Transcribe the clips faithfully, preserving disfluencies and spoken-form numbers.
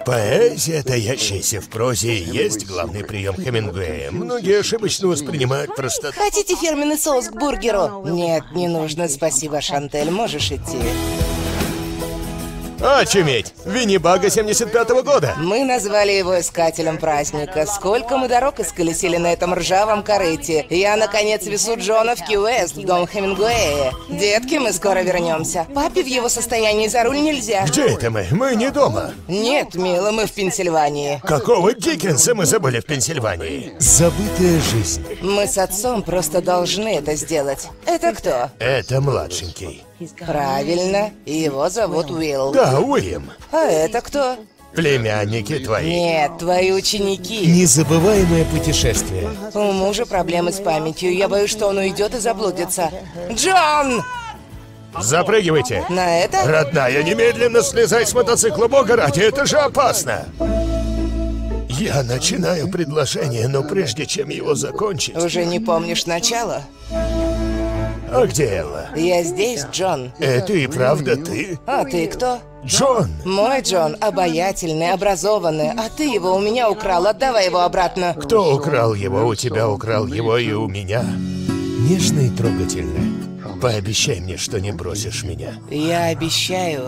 Поэзия, таящаяся в прозе, и есть главный прием Хемингуэя. Многие ошибочно воспринимают простоту. Хотите фирменный соус к бургеру? Нет, не нужно, спасибо, Шантель, можешь идти. Очуметь! Винни-Бага семьдесят пятого года! Мы назвали его искателем праздника. Сколько мы дорог исколесили на этом ржавом корыте. Я, наконец, везу Джона в Ки-Уэст, в дом Хемингуэя. Детки, мы скоро вернемся. Папе в его состоянии за руль нельзя. Где это мы? Мы не дома. Нет, мило, мы в Пенсильвании. Какого Диккенса мы забыли в Пенсильвании? Забытая жизнь. Мы с отцом просто должны это сделать. Это кто? Это младшенький. Правильно, его зовут Уилл. Да, Уильям. А это кто? Племянники твои. Нет, твои ученики. Незабываемое путешествие. У мужа проблемы с памятью. Я боюсь, что он уйдет и заблудится. Джон! Запрыгивайте. На это? Родная, немедленно слезай с мотоцикла, бога ради, это же опасно. Я начинаю предложение, но прежде чем его закончить... Уже не помнишь начало? А где Элла? Я здесь, Джон. Это и правда ты? А ты кто? Джон! Мой Джон обаятельный, образованный, а ты его у меня украл, отдавай его обратно. Кто украл его? У тебя украл его и у меня. Нежно и трогательно. Пообещай мне, что не бросишь меня. Я обещаю.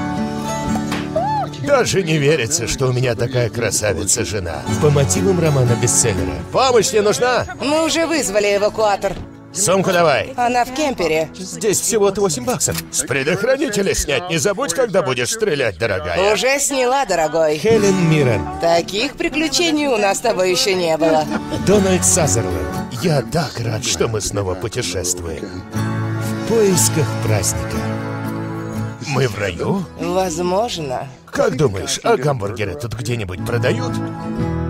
Даже не верится, что у меня такая красавица-жена. По мотивам романа-бестселлера. Помощь не нужна? Мы уже вызвали эвакуатор. Сумку давай. Она в кемпере. Здесь всего-то восемь баксов. С предохранителя снять не забудь, когда будешь стрелять, дорогая. Уже сняла, дорогой. Хелен Миррен. Таких приключений у нас с тобой еще не было. Дональд Сазерленд. Я так рад, что мы снова путешествуем. В поисках праздника. Мы в раю? Возможно. Как думаешь, а гамбургеры тут где-нибудь продают?